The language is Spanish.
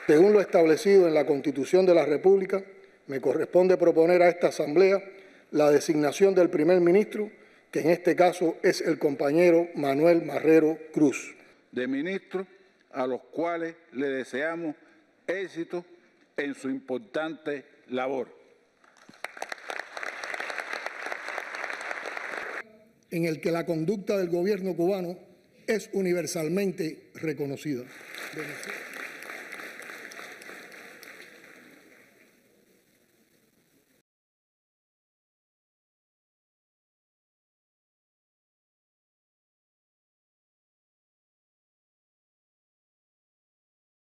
Según lo establecido en la Constitución de la República, me corresponde proponer a esta Asamblea la designación del primer ministro, que en este caso es el compañero Manuel Marrero Cruz. De ministros a los cuales le deseamos éxito en su importante labor. En el que la conducta del gobierno cubano es universalmente reconocida.